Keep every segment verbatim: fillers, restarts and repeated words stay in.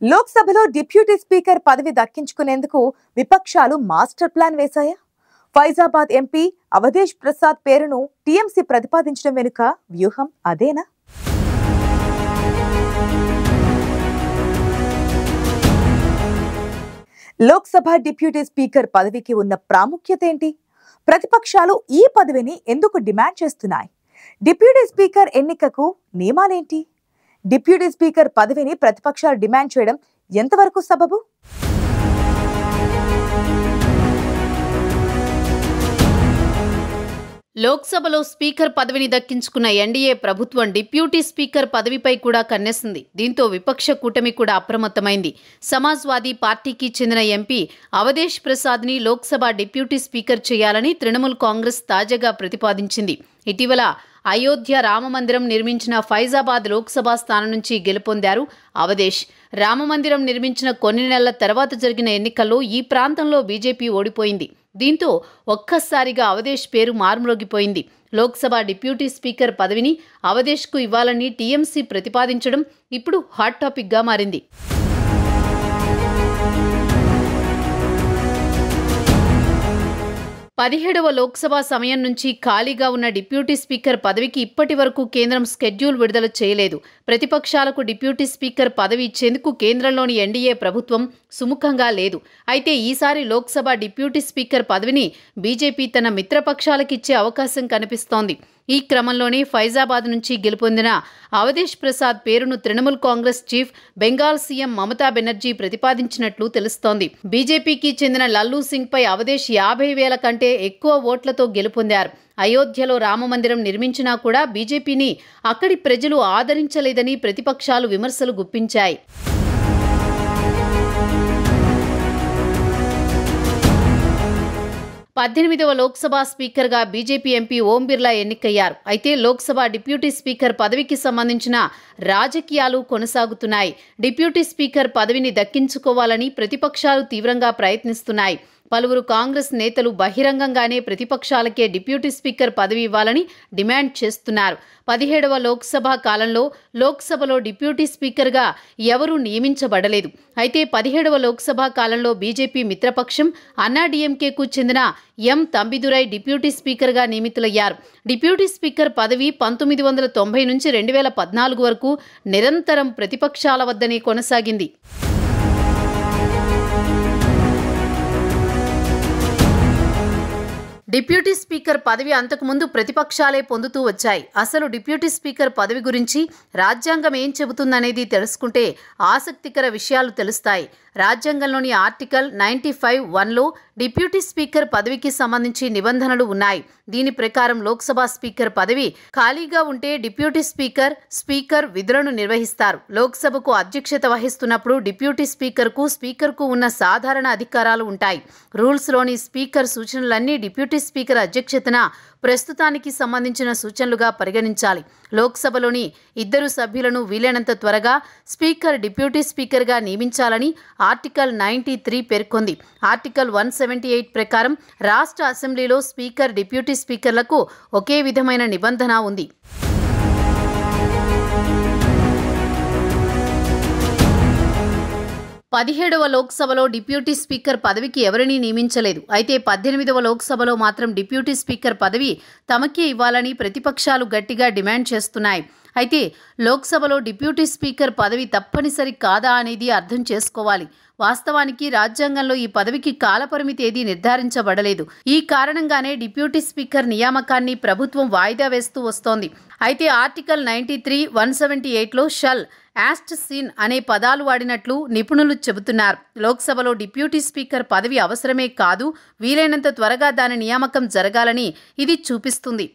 లోక్సభలో deputy speaker పదవి దక్కించుకునేందుకు విపక్షాలు మాస్టర్ ప్లాన్ వేశాయా? ఫైజాబాద్ ఎంపీ అవధేష్ ప్రసాద్ పేరును టీఎంసీ ప్రతిపాదించడం వెనుక వ్యూహం అదేనా? లోక్సభ డిప్యూటీ స్పీకర్ పదవికి ఉన్న ప్రాముఖ్యత ఏంటి? ప్రతిపక్షాలు ఈ పదవిని ఎందుకు డిమాండ్ చేస్తున్నాయి? డిప్యూటీ స్పీకర్ ఎన్నికకు నియమాలేంటి? డిప్యూటీ స్పీకర్ పదవిని ప్రతిపక్షాలు డిమాండ్ చేయడం ఎంతవరకు సబబు? లోక్సభలో స్పీకర్ పదవిని దక్కించుకున్న ఎన్డీఏ ప్రభుత్వం డిప్యూటీ స్పీకర్ పదవిపై కూడా కన్నేసింది. దీంతో విపక్ష కూటమి కూడా అప్రమత్తమైంది. సమాజ్వాదీ పార్టీకి చెందిన ఎంపీ అవధేష్ ప్రసాద్ని లోక్సభ డిప్యూటీ స్పీకర్ చేయాలని తృణమూల్ కాంగ్రెస్ తాజాగా ప్రతిపాదించింది. ఇటీవల అయోధ్య రామమందిరం నిర్మించిన ఫైజాబాద్ లోక్సభ స్థానం నుంచి గెలుపొందారు అవధేష్. రామమందిరం నిర్మించిన కొన్ని నెలల తర్వాత జరిగిన ఎన్నికల్లో ఈ ప్రాంతంలో బీజేపీ ఓడిపోయింది. దీంతో ఒక్కసారిగా అవధేష్ పేరు మారుమ్రోగిపోయింది. లోక్సభ డిప్యూటీ స్పీకర్ పదవిని అవధేష్కు ఇవ్వాలని టీఎంసీ ప్రతిపాదించడం ఇప్పుడు హాట్ టాపిక్గా మారింది. పదిహేడవ లోక్సభ సమయం నుంచి ఖాళీగా ఉన్న డిప్యూటీ స్పీకర్ పదవికి ఇప్పటి వరకు కేంద్రం స్కెడ్యూల్ విడుదల చేయలేదు. ప్రతిపక్షాలకు డిప్యూటీ స్పీకర్ పదవి ఇచ్చేందుకు కేంద్రంలోని ఎన్డీఏ ప్రభుత్వం సుముఖంగా లేదు. అయితే ఈసారి లోక్సభ డిప్యూటీ స్పీకర్ పదవిని బీజేపీ తన మిత్రపక్షాలకిచ్చే అవకాశం కనిపిస్తోంది. ఈ క్రమంలోనే ఫైజాబాద్ నుంచి గెలుపొందిన అవధేష్ ప్రసాద్ పేరును తృణమూల్ కాంగ్రెస్ చీఫ్ బెంగాల్ సీఎం మమతా బెనర్జీ ప్రతిపాదించినట్లు తెలుస్తోంది. బీజేపీకి చెందిన లల్లూ సింగ్ పై అవధేష్ యాభై వేల కంటే ఎక్కువ ఓట్లతో గెలుపొందారు. అయోధ్యలో రామమందిరం నిర్మించినా కూడా బీజేపీని అక్కడి ప్రజలు ఆదరించలేదని ప్రతిపక్షాలు విమర్శలు గుప్పించాయి. పద్దెనిమిదవ లోక్సభ స్పీకర్గా బీజేపీ ఎంపీ ఓం బిర్లా ఎన్నికయ్యారు. అయితే లోక్సభ డిప్యూటీ స్పీకర్ పదవికి సంబంధించిన రాజకీయాలు కొనసాగుతున్నాయి. డిప్యూటీ స్పీకర్ పదవిని దక్కించుకోవాలని ప్రతిపక్షాలు తీవ్రంగా ప్రయత్నిస్తున్నాయి. పలువురు కాంగ్రెస్ నేతలు బహిరంగంగానే ప్రతిపక్షాలకే డిప్యూటీ స్పీకర్ పదవి ఇవ్వాలని డిమాండ్ చేస్తున్నారు. పదిహేడవ లోక్సభ కాలంలో లోక్సభలో డిప్యూటీ స్పీకర్గా ఎవరూ నియమించబడలేదు. అయితే పదిహేడవ లోక్సభ కాలంలో బీజేపీ మిత్రపక్షం అన్నాడీఎంకేకు చెందిన ఎం తంబిదురై డిప్యూటీ స్పీకర్గా నియమితులయ్యారు. డిప్యూటీ స్పీకర్ పదవి పంతొమ్మిది వందల తొంభై నుంచి రెండు వేల పద్నాలుగు వరకు నిరంతరం ప్రతిపక్షాల వద్దనే కొనసాగింది. డిప్యూటీ స్పీకర్ పదవి అంతకుముందు ప్రతిపక్షాలే పొందుతూ వచ్చాయి. అసలు డిప్యూటీ స్పీకర్ పదవి గురించి రాజ్యాంగం ఏం చెబుతుందనేది తెలుసుకుంటే ఆసక్తికర విషయాలు తెలుస్తాయి. రాజ్యాంగంలోని ఆర్టికల్ నైంటీ ఫైవ్ వన్లో డిప్యూటీ స్పీకర్ పదవికి సంబంధించి నిబంధనలు ఉన్నాయి. దీని ప్రకారం లోక్సభ స్పీకర్ పదవి ఖాళీగా ఉంటే డిప్యూటీ స్పీకర్ స్పీకర్ విధులను నిర్వహిస్తారు. లోక్సభకు అధ్యక్షత వహిస్తున్నప్పుడు డిప్యూటీ స్పీకర్కు స్పీకర్కు ఉన్న సాధారణ అధికారాలు ఉంటాయి. రూల్స్లోని స్పీకర్ సూచనలన్నీ డిప్యూటీ స్పీకర్ అధ్యక్షతన ప్రస్తుతానికి సంబంధించిన సూచనలుగా పరిగణించాలి. లోక్సభలోని ఇద్దరు సభ్యులను వీలైనంత త్వరగా స్పీకర్ డిప్యూటీ స్పీకర్గా నియమించాలని ఆర్టికల్ నైంటీ త్రీ పేర్కొంది. ఆర్టికల్ వన్ సెవెంటీ ఎయిట్ ప్రకారం రాష్ట్ర అసెంబ్లీలో స్పీకర్ డిప్యూటీ స్పీకర్లకు ఒకే విధమైన నిబంధన ఉంది. పదిహేడవ లోక్సభలో డిప్యూటీ స్పీకర్ పదవికి ఎవరినీ నియమించలేదు. అయితే పద్దెనిమిదవ లోక్సభలో మాత్రం డిప్యూటీ స్పీకర్ పదవి తమకే ఇవ్వాలని ప్రతిపక్షాలు గట్టిగా డిమాండ్ చేస్తున్నాయి. అయితే లోక్సభలో డిప్యూటీ స్పీకర్ పదవి తప్పనిసరి కాదా అనేది అర్థం చేసుకోవాలి. వాస్తవానికి రాజ్యాంగంలో ఈ పదవికి కాలపరిమితి ఏదీ నిర్ధారించబడలేదు. ఈ కారణంగానే డిప్యూటీ స్పీకర్ నియామకాన్ని ప్రభుత్వం వాయిదా వేస్తూ వస్తోంది. అయితే article ninety three one seventy ఎయిట్లో షల్ యాస్ట్ సీన్ అనే పదాలు వాడినట్లు నిపుణులు చెబుతున్నారు. లోక్సభలో డిప్యూటీ స్పీకర్ పదవి అవసరమే కాదు, వీలైనంత త్వరగా దాని నియామకం జరగాలని ఇది చూపిస్తుంది.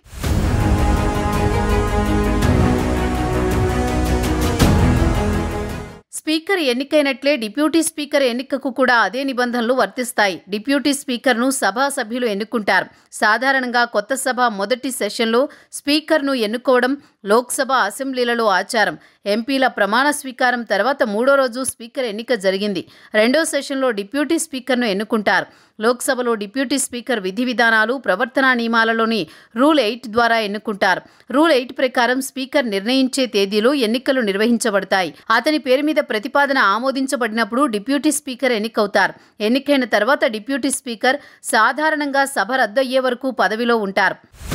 స్పీకర్ ఎన్నికైనట్లే డిప్యూటీ స్పీకర్ ఎన్నికకు కూడా అదే నిబంధనలు వర్తిస్తాయి. డిప్యూటీ స్పీకర్ను సభా సభ్యులు ఎన్నుకుంటారు. సాధారణంగా కొత్త సభ మొదటి సెషన్లో స్పీకర్ను ఎన్నుకోవడం లోక్సభ అసెంబ్లీలలో ఆచారం. ఎంపీల ప్రమాణ స్వీకారం తర్వాత మూడో రోజు స్పీకర్ ఎన్నిక జరిగింది. రెండో సెషన్లో డిప్యూటీ స్పీకర్ను ఎన్నుకుంటారు. లోక్సభలో డిప్యూటీ స్పీకర్ విధి విధానాలు, ప్రవర్తనా నియమాలలోని రూల్ ఎయిట్ ద్వారా ఎన్నుకుంటారు. రూల్ ఎయిట్ ప్రకారం స్పీకర్ నిర్ణయించే తేదీలో ఎన్నికలు నిర్వహించబడతాయి. అతని పేరు మీద ప్రతిపాదన ఆమోదించబడినప్పుడు డిప్యూటీ స్పీకర్ ఎన్నికవుతారు. ఎన్నికైన తర్వాత డిప్యూటీ స్పీకర్ సాధారణంగా సభ రద్దయ్యే వరకు పదవిలో ఉంటారు.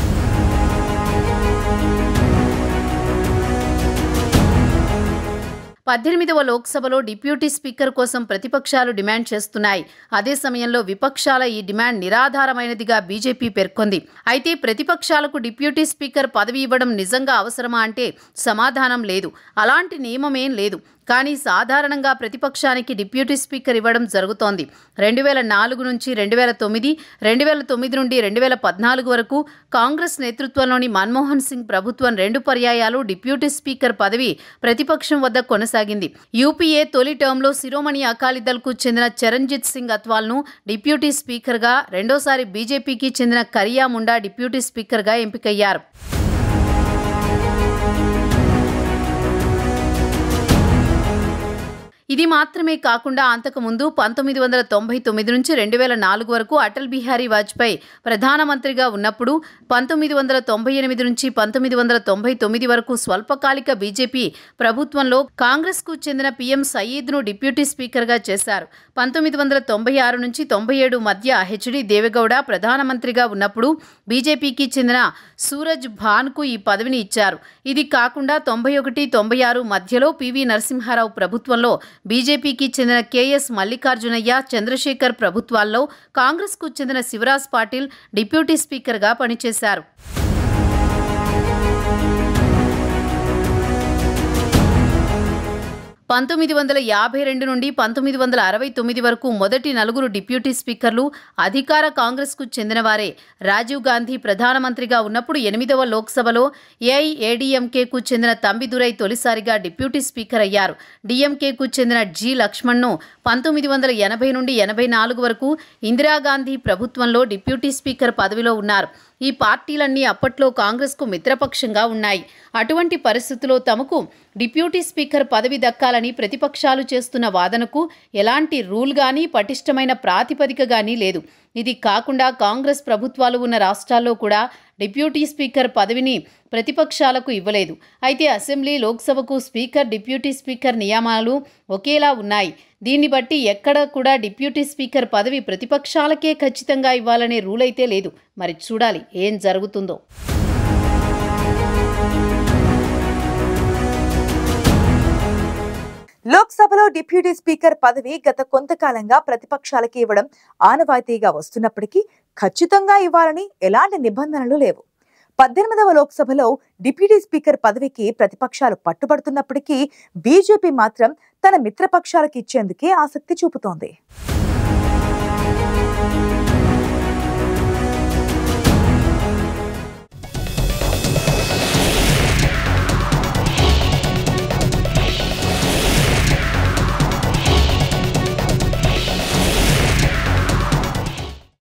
పద్దెనిమిదవ లోక్సభలో డిప్యూటీ స్పీకర్ కోసం ప్రతిపక్షాలు డిమాండ్ చేస్తున్నాయి. అదే సమయంలో విపక్షాల ఈ డిమాండ్ నిరాధారమైనదిగా బీజేపీ పేర్కొంది. అయితే ప్రతిపక్షాలకు డిప్యూటీ స్పీకర్ పదవి ఇవ్వడం నిజంగా అవసరమా అంటే సమాధానం లేదు. అలాంటి నియమమేం లేదు. కానీ సాధారణంగా ప్రతిపక్షానికి డిప్యూటీ స్పీకర్ ఇవ్వడం జరుగుతోంది. రెండు వేల నాలుగు నుంచి రెండు వేల తొమ్మిది రెండు వేల తొమ్మిది నుండి రెండు వేల పద్నాలుగు వరకు కాంగ్రెస్ నేతృత్వంలోని మన్మోహన్ సింగ్ ప్రభుత్వం రెండు పర్యాయాలు డిప్యూటీ స్పీకర్ పదవి ప్రతిపక్షం వద్ద కొనసాగింది. యూపీఏ తొలి టర్మ్లో శిరోమణి అకాలీదళ్కు చెందిన చరణ్జిత్ సింగ్ అత్వాల్ను డిప్యూటీ స్పీకర్గా, రెండోసారి బీజేపీకి చెందిన కరియా ముండా డిప్యూటీ స్పీకర్గా ఎంపికయ్యారు. ఇది మాత్రమే కాకుండా అంతకుముందు పంతొమ్మిది వందల తొంభై తొమ్మిది నుంచి రెండు వేల నాలుగు వరకు అటల్ బిహారీ వాజ్పేయి ప్రధానమంత్రిగా ఉన్నప్పుడు, పంతొమ్మిది వందల తొంభై ఎనిమిది నుంచి పంతొమ్మిది వందల తొంభై తొమ్మిది వరకు స్వల్పకాలిక బీజేపీ ప్రభుత్వంలో కాంగ్రెస్కు చెందిన పీఎం సయీద్ను డిప్యూటీ స్పీకర్గా చేశారు. పంతొమ్మిది వందల తొంభై ఆరు నుంచి తొంభై ఏడు మధ్య హెచ్డి దేవెగౌడ ప్రధానమంత్రిగా ఉన్నప్పుడు బీజేపీకి చెందిన సూరజ్ భాన్కు ఈ పదవిని ఇచ్చారు. ఇది కాకుండా తొంభై ఒకటి తొంభై ఆరు మధ్యలో పివి నరసింహారావు ప్రభుత్వంలో బీజేపీకి చెందిన కేఎస్ మల్లికార్జునయ్య, చంద్రశేఖర్ ప్రభుత్వాల్లో కాంగ్రెస్కు చెందిన శివరాజ్ పాటిల్ డిప్యూటీ స్పీకర్గా పనిచేశారు. పంతొమ్మిది వందల యాభై రెండు నుండి పంతొమ్మిది వందల అరవై తొమ్మిది వరకు మొదటి నలుగురు డిప్యూటీ స్పీకర్లు అధికార కాంగ్రెస్కు చెందినవారే. రాజీవ్ గాంధీ ప్రధానమంత్రిగా ఉన్నప్పుడు ఎనిమిదవ లోక్సభలో ఏఐఏడీఎంకేకు చెందిన తంబిదురై తొలిసారిగా డిప్యూటీ స్పీకర్ అయ్యారు. డీఎంకేకు చెందిన జి లక్ష్మణ్ను పంతొమ్మిది వందల ఎనభై నుండి ఎనభై నాలుగు వరకు ఇందిరాగాంధీ ప్రభుత్వంలో డిప్యూటీ స్పీకర్ పదవిలో ఉన్నారు. ఈ పార్టీలన్నీ అప్పట్లో కాంగ్రెస్కు మిత్రపక్షంగా ఉన్నాయి. అటువంటి పరిస్థితుల్లో తమకు డిప్యూటీ స్పీకర్ పదవి దక్కాలని ప్రతిపక్షాలు చేస్తున్న వాదనకు ఎలాంటి రూల్ గానీ, పటిష్టమైన ప్రాతిపదిక గానీ లేదు. ఇది కాకుండా కాంగ్రెస్ ప్రభుత్వాలు ఉన్న రాష్ట్రాల్లో కూడా డిప్యూటీ స్పీకర్ పదవిని ప్రతిపక్షాలకు ఇవ్వలేదు. అయితే అసెంబ్లీ, లోక్సభకు స్పీకర్, డిప్యూటీ స్పీకర్ నియమాలు ఒకేలా ఉన్నాయి. దీన్ని బట్టి ఎక్కడ కూడా డిప్యూటీ స్పీకర్ పదవి ప్రతిపక్షాలకే ఖచ్చితంగా ఇవ్వాలనే రూల్ అయితే లేదు. మరి చూడాలి ఏం జరుగుతుందో. లోక్సభలో డిప్యూటీ స్పీకర్ పదవి గత కొంతకాలంగా ప్రతిపక్షాలకి ఇవ్వడం ఆనవాయితీగా వస్తున్నప్పటికీ ఖచ్చితంగా ఇవ్వాలని ఎలాంటి నిబంధనలు లేవు. పద్దెనిమిదవ లోక్సభలో డిప్యూటీ స్పీకర్ పదవికి ప్రతిపక్షాలు పట్టుబడుతున్నప్పటికీ బీజేపీ మాత్రం తన మిత్రపక్షాలకు ఇచ్చేందుకే ఆసక్తి చూపుతోంది.